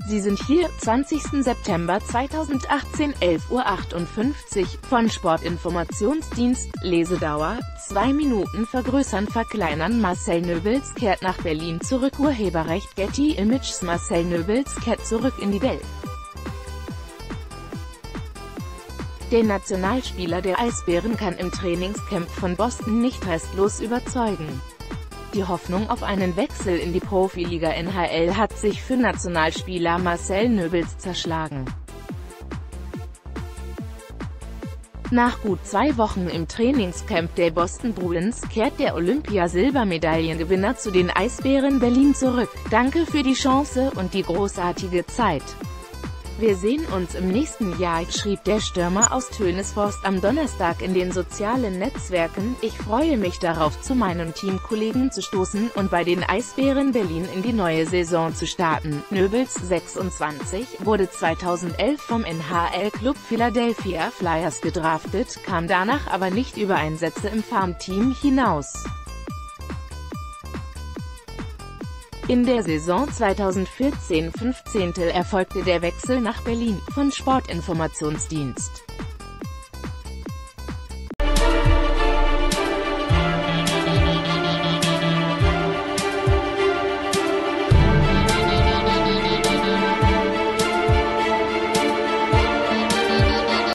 Sie sind hier, 20. September 2018, 11:58 Uhr, von Sportinformationsdienst, Lesedauer, 2 Minuten vergrößern verkleinern Marcel Nöbels kehrt nach Berlin zurück Urheberrecht Getty Images Marcel Nöbels kehrt zurück in die Welt. Der Nationalspieler der Eisbären kann im Trainingscamp von Boston nicht restlos überzeugen. Die Hoffnung auf einen Wechsel in die Profiliga NHL hat sich für Nationalspieler Marcel Nöbels zerschlagen. Nach gut 2 Wochen im Trainingscamp der Boston Bruins kehrt der Olympiasilbermedaillengewinner zu den Eisbären Berlin zurück. Danke für die Chance und die großartige Zeit. Wir sehen uns im nächsten Jahr, schrieb der Stürmer aus Tönesforst am Donnerstag in den sozialen Netzwerken. Ich freue mich darauf, zu meinen Teamkollegen zu stoßen und bei den Eisbären Berlin in die neue Saison zu starten. Nöbels, 26, wurde 2011 vom NHL-Club Philadelphia Flyers gedraftet, kam danach aber nicht über Einsätze im Farmteam hinaus. In der Saison 2014-15 erfolgte der Wechsel nach Berlin, von Sportinformationsdienst.